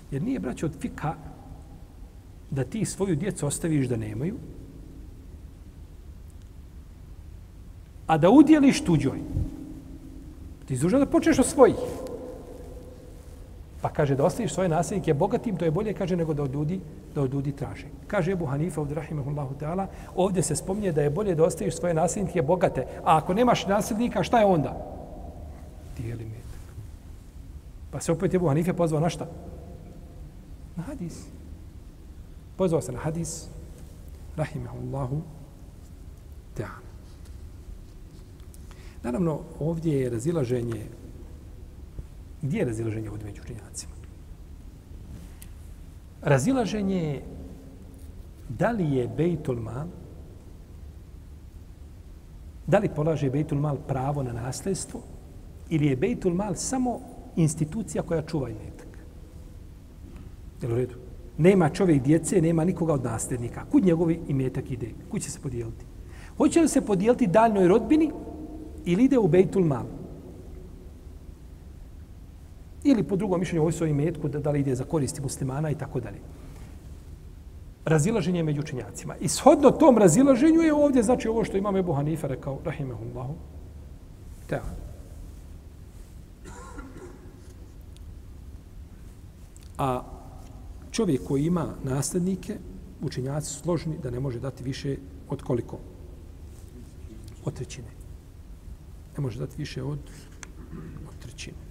Jer nije, braće, od fika da ti svoju djecu ostaviš da nemaju, a da udjeliš tuđoj. Ti izdužan da počneš od svojih. Pa kaže da ostaviš svoje nasljednike bogatim, to je bolje, kaže, nego da od ljudi traže. Kaže Ebu Hanifa, ovdje rahimahullahu ta'ala, ovdje se spominje da je bolje da ostaviš svoje nasljednike bogate, a ako nemaš nasljednika, šta je onda? Dijeli metak. Pa se opet Ebu Hanife pozvao na šta? Na hadis. Pozvao se na hadis, rahimahullahu ta'ala. Naravno, ovdje je razilaženje. Gdje je razilaženje ovdje među učenjacima? Razilaženje je da li je Bejtul Mal, da li polaže Bejtul Mal pravo na nasljedstvo ili je Bejtul Mal samo institucija koja čuva imetak. Jel u redu? Nema čovjek djece, nema nikoga od nasljednika. Kud njegovi imetak ide? Kud će se podijeliti? Hoće li se podijeliti daljnoj rodbini ili ide u Bejtul Mal? Ili po drugom mišljenju ovoj svoj imetku da li ide za koristi muslimana i tako dalje. Razilaženje među učenjacima. I shodno tom razilaženju je ovdje, znači ovo što imam Ebu Hanife rekao, rahimahullahu ta'ala. A čovjek koji ima nasljednike, učenjaci su složni da ne može dati više od koliko? Od trećine. Ne može dati više od trećine.